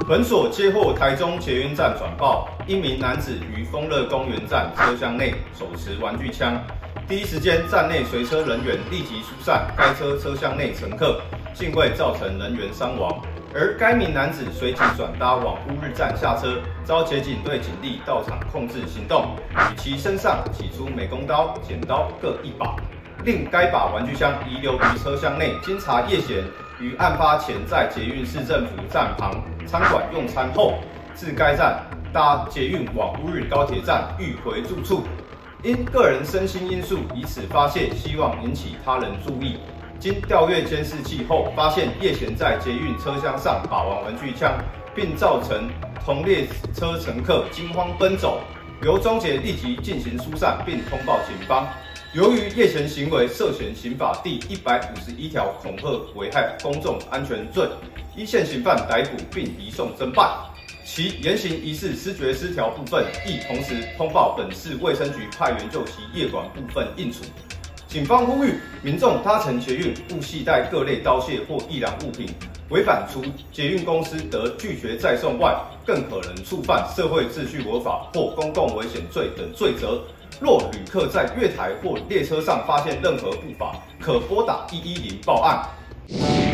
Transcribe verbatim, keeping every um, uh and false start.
本所接获台中捷运站转报，一名男子于丰乐公园站车厢内手持玩具枪，第一时间站内随车人员立即疏散该车车厢内乘客，幸未造成人员伤亡。而该名男子随即转搭往乌日站下车，遭捷警队警力到场控制行动，与其身上起出美工刀、剪刀各一把。另该把玩具枪遗留于车厢内，经查叶贤于案发前在捷运市政府站旁餐馆用餐后，至该站搭捷运往乌日高铁站欲回住处，因个人身心因素以此发泄，希望引起他人注意。经调阅监视器后，发现叶贤在捷运车厢上把玩玩具枪，并造成同列车乘客惊慌奔走，由中捷立即进行疏散，并通报警方。由于叶贤行为涉嫌刑法第一百五十一条恐吓危害公众安全罪，依现行犯逮捕并移送侦办。其言行疑似思觉失调部分，亦同时通报本市卫生局派员就其业管部分应处。警方呼吁民众搭乘捷运勿携带各类刀械或易燃物品，违反除捷运公司得拒绝再送外，更可能触犯社会秩序违法或公共危险罪等罪责。若旅客在月台或列车上发现任何不法，可拨打一一零报案。